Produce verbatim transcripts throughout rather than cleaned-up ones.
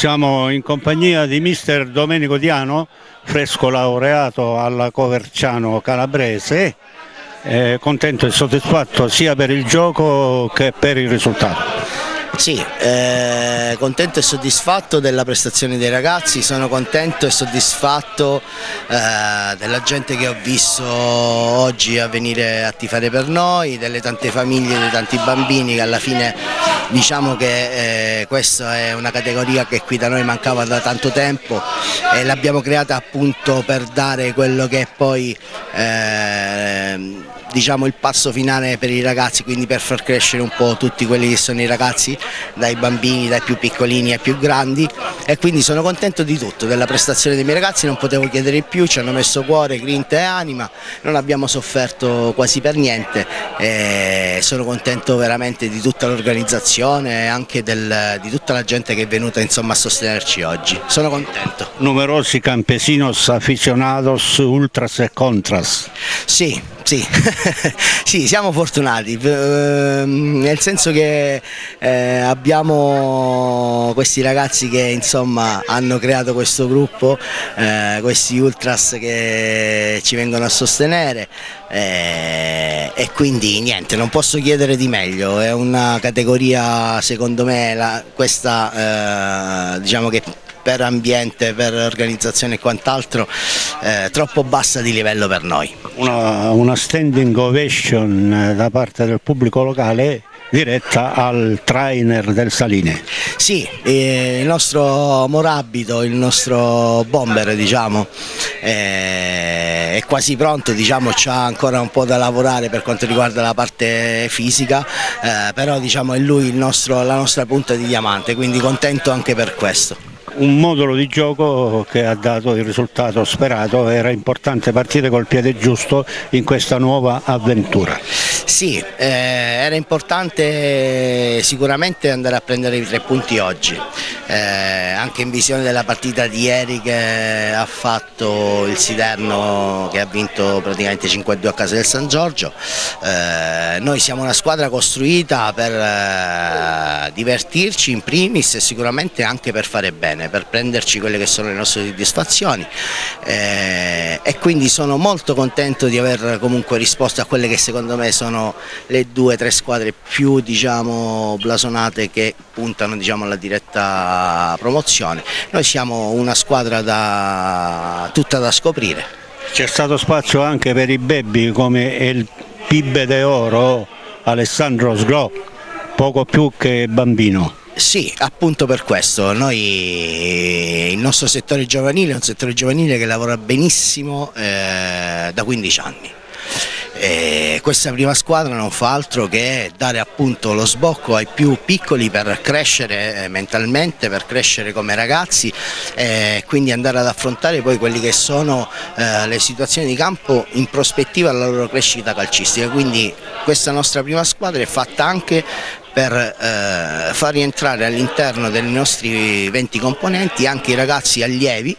Siamo in compagnia di mister Domenico Diano, fresco laureato alla Coverciano Calabrese, eh, contento e soddisfatto sia per il gioco che per il risultato. Sì, eh, contento e soddisfatto della prestazione dei ragazzi, sono contento e soddisfatto eh, della gente che ho visto oggi a venire a tifare per noi, delle tante famiglie, dei tanti bambini che alla fine diciamo che eh, questa è una categoria che qui da noi mancava da tanto tempo e l'abbiamo creata appunto per dare quello che è poi eh, diciamo il passo finale per i ragazzi, quindi per far crescere un po' tutti quelli che sono i ragazzi, dai bambini, dai più piccolini ai più grandi, e quindi sono contento di tutto, della prestazione dei miei ragazzi, non potevo chiedere di più, ci hanno messo cuore, grinta e anima, non abbiamo sofferto quasi per niente e sono contento veramente di tutta l'organizzazione e anche del, di tutta la gente che è venuta insomma a sostenerci oggi, sono contento. Numerosi campesinos, aficionados, ultras e contras. Sì, sì, sì, siamo fortunati, eh, nel senso che eh, abbiamo questi ragazzi che insomma hanno creato questo gruppo, eh, questi ultras che ci vengono a sostenere eh, e quindi niente, non posso chiedere di meglio, è una categoria secondo me la, questa eh, diciamo che per ambiente, per organizzazione e quant'altro eh, troppo bassa di livello per noi. Una, una standing ovation da parte del pubblico locale diretta al trainer del Saline. Sì, eh, il nostro Morabito, il nostro bomber diciamo, eh, è quasi pronto, diciamo, c'ha ancora un po' da lavorare per quanto riguarda la parte fisica, eh, però diciamo, è lui il nostro, la nostra punta di diamante, quindi contento anche per questo. Un modulo di gioco che ha dato il risultato sperato, era importante partire col piede giusto in questa nuova avventura. Sì, eh, era importante sicuramente andare a prendere i tre punti oggi, eh, anche in visione della partita di ieri che ha fatto il Siderno, che ha vinto praticamente cinque a due a casa del San Giorgio. Eh, noi siamo una squadra costruita per eh, divertirci in primis e sicuramente anche per fare bene, per prenderci quelle che sono le nostre soddisfazioni eh, e quindi sono molto contento di aver comunque risposto a quelle che secondo me sono le due o tre squadre più diciamo blasonate che puntano diciamo alla diretta promozione. Noi siamo una squadra da, tutta da scoprire. C'è stato spazio anche per i baby come il Pibe de Oro Alessandro Sgro, poco più che bambino. Sì, appunto per questo, noi il nostro settore giovanile è un settore giovanile che lavora benissimo eh, da quindici anni. E questa prima squadra non fa altro che dare appunto lo sbocco ai più piccoli per crescere mentalmente, per crescere come ragazzi e quindi andare ad affrontare poi quelli che sono eh, le situazioni di campo in prospettiva alla loro crescita calcistica. Quindi questa nostra prima squadra è fatta anche per eh, far rientrare all'interno dei nostri venti componenti anche i ragazzi allievi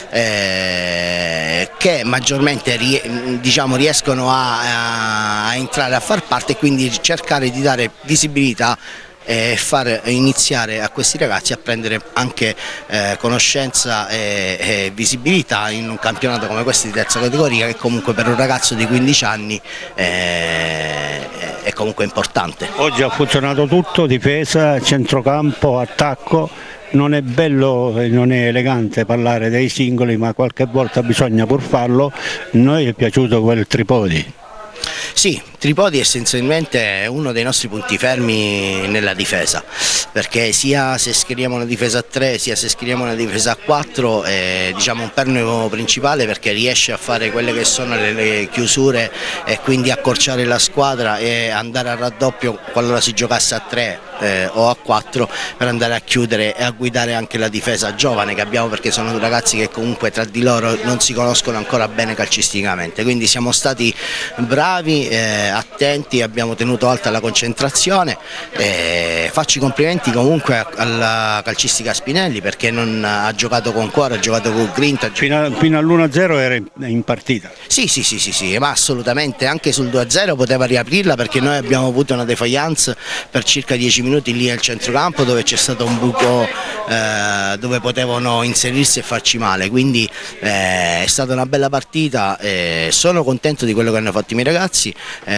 eh, che maggiormente rie, diciamo, riescono a, a, a entrare a far parte e quindi cercare di dare visibilità e far iniziare a questi ragazzi a prendere anche eh, conoscenza e, e visibilità in un campionato come questo di terza categoria, che comunque per un ragazzo di quindici anni eh, è comunque importante. Oggi ha funzionato tutto, difesa, centrocampo, attacco. Non è bello e non è elegante parlare dei singoli, ma qualche volta bisogna pur farlo. Noi è piaciuto quel Tripodi. Sì, Tripodi essenzialmente è uno dei nostri punti fermi nella difesa, perché sia se scriviamo una difesa a tre sia se scriviamo una difesa a quattro è diciamo, un perno principale, perché riesce a fare quelle che sono le, le chiusure e quindi accorciare la squadra e andare al raddoppio qualora si giocasse a tre eh, o a quattro, per andare a chiudere e a guidare anche la difesa giovane che abbiamo, perché sono ragazzi che comunque tra di loro non si conoscono ancora bene calcisticamente, quindi siamo stati bravi, eh, attenti, abbiamo tenuto alta la concentrazione, eh, faccio i complimenti complimenti comunque alla calcistica Spinelli, perché non ha giocato con cuore, ha giocato con grinta. Fino, fino all'uno a zero era in, in partita? Sì, sì, sì, sì, sì, ma assolutamente, anche sul due a zero poteva riaprirla, perché noi abbiamo avuto una defiance per circa dieci minuti lì al centrocampo, dove c'è stato un buco eh, dove potevano inserirsi e farci male, quindi eh, è stata una bella partita, eh, sono contento di quello che hanno fatto i miei ragazzi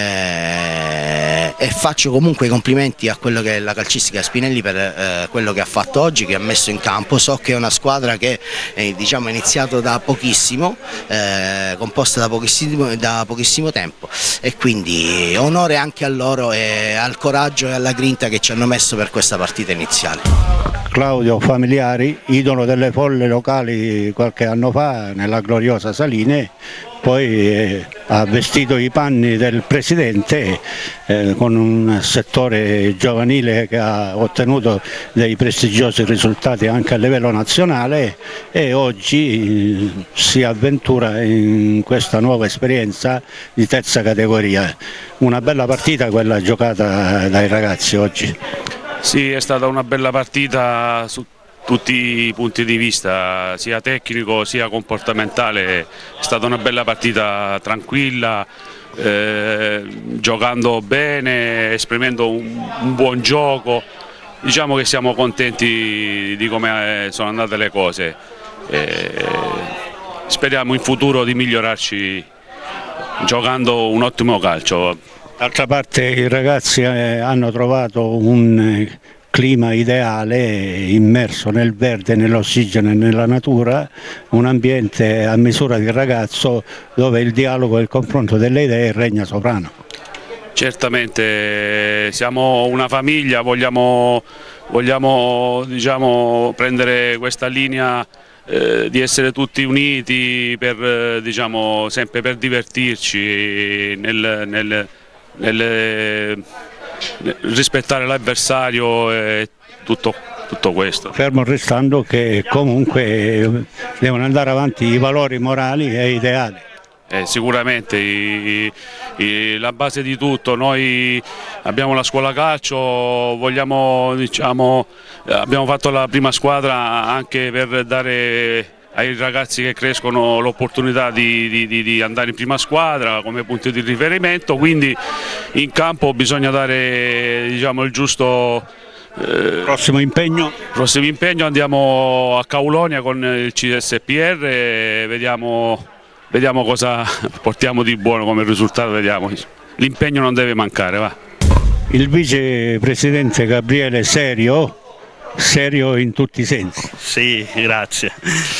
eh, e faccio comunque i complimenti a quello che è la calcistica Spinelli per eh, quello che ha fatto oggi, che ha messo in campo. So che è una squadra che eh, diciamo, è iniziato da pochissimo, eh, composta da pochissimo, da pochissimo tempo, e quindi onore anche a loro e al coraggio e alla grinta che ci hanno messo per questa partita iniziale. Claudio Familiari, idolo delle folle locali qualche anno fa nella gloriosa Saline, poi eh, ha vestito i panni del presidente eh, con un settore giovanile che ha ottenuto dei prestigiosi risultati anche a livello nazionale, e oggi eh, si avventura in questa nuova esperienza di terza categoria. Una bella partita quella giocata dai ragazzi oggi. Sì, è stata una bella partita su tutti i punti di vista, sia tecnico sia comportamentale. È stata una bella partita tranquilla, eh, giocando bene, esprimendo un, un buon gioco. Diciamo che siamo contenti di come sono andate le cose. Eh, speriamo in futuro di migliorarci giocando un ottimo calcio. D'altra parte i ragazzi eh, hanno trovato un eh, clima ideale, immerso nel verde, nell'ossigeno e nella natura, un ambiente a misura di ragazzo dove il dialogo e il confronto delle idee regna sovrano. Certamente siamo una famiglia, vogliamo, vogliamo diciamo, prendere questa linea eh, di essere tutti uniti per, eh, diciamo, sempre per divertirci nel, nel Nel, rispettare l'avversario e tutto, tutto questo. Fermo restando che comunque devono andare avanti i valori morali e ideali. Eh, sicuramente i, i, la base di tutto, noi abbiamo la scuola calcio, vogliamo, diciamo, abbiamo fatto la prima squadra anche per dare ai ragazzi che crescono l'opportunità di, di, di andare in prima squadra come punto di riferimento, quindi in campo bisogna dare, diciamo, il giusto eh, prossimo impegno. Prossimo impegno, andiamo a Caulonia con il C S P R e vediamo, vediamo cosa portiamo di buono come risultato, vediamo. L'impegno non deve mancare, va. Il vicepresidente Gabriele Serio, serio in tutti i sensi. Sì, grazie.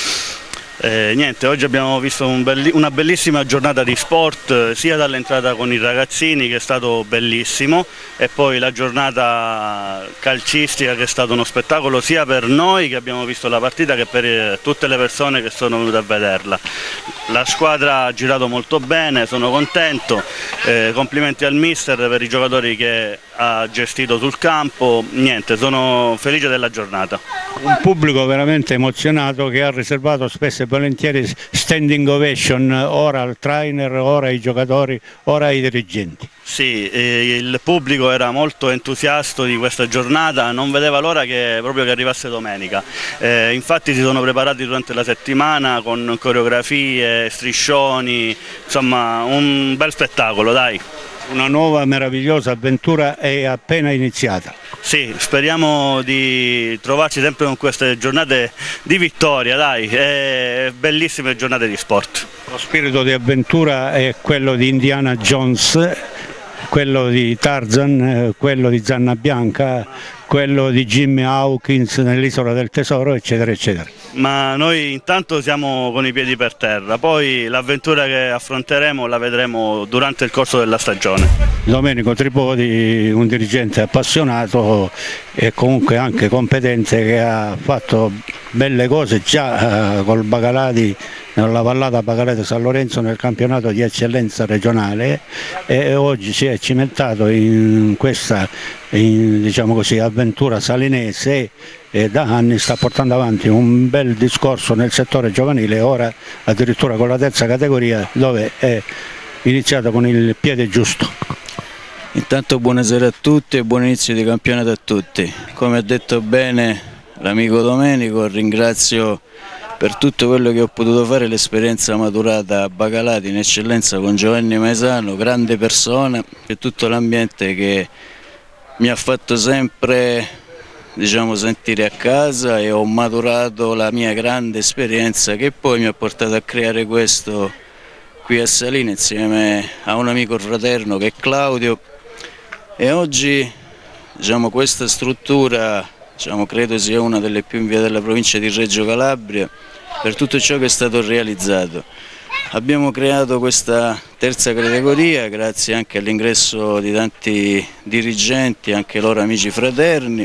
Eh, niente, oggi abbiamo visto un belli una bellissima giornata di sport, sia dall'entrata con i ragazzini, che è stato bellissimo, e poi la giornata calcistica, che è stato uno spettacolo sia per noi che abbiamo visto la partita che per tutte le persone che sono venute a vederla. La squadra ha girato molto bene, sono contento, eh, complimenti al mister per i giocatori che ha gestito sul campo. Niente, sono felice della giornata. Un pubblico veramente emozionato che ha riservato spesso e volentieri standing ovation, ora al trainer, ora ai giocatori, ora ai dirigenti. Sì, eh, il pubblico era molto entusiasta di questa giornata, non vedeva l'ora che, proprio che arrivasse domenica. Eh, infatti si sono preparati durante la settimana con coreografie, striscioni, insomma un bel spettacolo, dai. Una nuova meravigliosa avventura è appena iniziata. Sì, speriamo di trovarci sempre con queste giornate di vittoria, dai, e bellissime giornate di sport. Lo spirito di avventura è quello di Indiana Jones, quello di Tarzan, quello di Zanna Bianca, quello di Jimmy Hawkins nell'Isola del Tesoro, eccetera, eccetera. Ma noi intanto siamo con i piedi per terra, poi l'avventura che affronteremo la vedremo durante il corso della stagione. Domenico Tripodi, un dirigente appassionato e comunque anche competente, che ha fatto belle cose già eh, col Bacalati, nella vallata Bacalati San Lorenzo, nel campionato di eccellenza regionale, e oggi si è cimentato in questa in, diciamo così, avventura salinese, e da anni sta portando avanti un bel discorso nel settore giovanile, ora addirittura con la terza categoria, dove è iniziato con il piede giusto. Intanto buonasera a tutti e buon inizio di campionato a tutti. Come ha detto bene l'amico Domenico, ringrazio per tutto quello che ho potuto fare, l'esperienza maturata a Bacalati in eccellenza con Giovanni Maesano, grande persona, e tutto l'ambiente che mi ha fatto sempre, diciamo, sentire a casa, e ho maturato la mia grande esperienza che poi mi ha portato a creare questo qui a Salina insieme a un amico fraterno che è Claudio, e oggi, diciamo, questa struttura, diciamo, credo sia una delle più inviate della provincia di Reggio Calabria per tutto ciò che è stato realizzato. Abbiamo creato questa terza categoria grazie anche all'ingresso di tanti dirigenti, anche loro amici fraterni,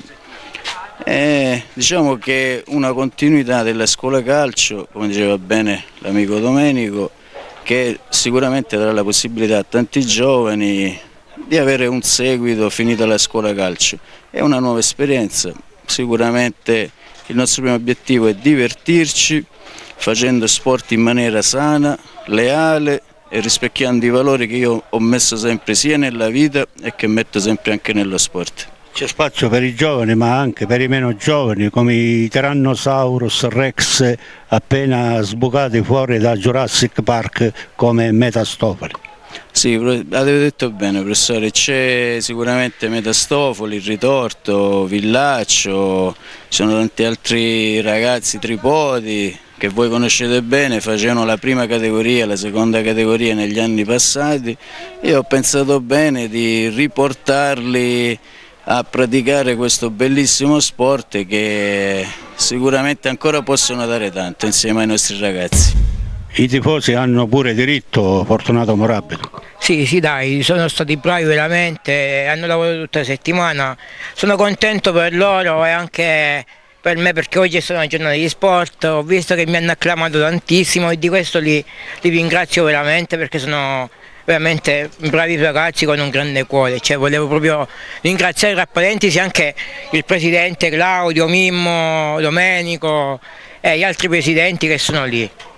e diciamo che una continuità della scuola calcio, come diceva bene l'amico Domenico, che sicuramente darà la possibilità a tanti giovani di avere un seguito finita la scuola calcio. È una nuova esperienza, sicuramente il nostro primo obiettivo è divertirci facendo sport in maniera sana, leale e rispecchiando i valori che io ho messo sempre sia nella vita e che metto sempre anche nello sport. C'è spazio per i giovani ma anche per i meno giovani, come i Tyrannosaurus Rex appena sbucati fuori da Jurassic Park come Metastofoli. Sì, avete detto bene professore, c'è sicuramente Metastofoli, il Ritorto, Villaccio, ci sono tanti altri ragazzi, Tripodi, che voi conoscete bene, facevano la prima categoria, la seconda categoria negli anni passati. Io ho pensato bene di riportarli a praticare questo bellissimo sport che sicuramente ancora possono dare tanto insieme ai nostri ragazzi. I tifosi hanno pure diritto, Fortunato Morabito. Sì, sì dai, sono stati bravi veramente, hanno lavorato tutta la settimana, sono contento per loro e anche per me perché oggi è stata una giornata di sport, ho visto che mi hanno acclamato tantissimo e di questo li, li ringrazio veramente perché sono veramente bravi ragazzi con un grande cuore, cioè volevo proprio ringraziare tra parentesi anche il presidente Claudio, Mimmo, Domenico e gli altri presidenti che sono lì.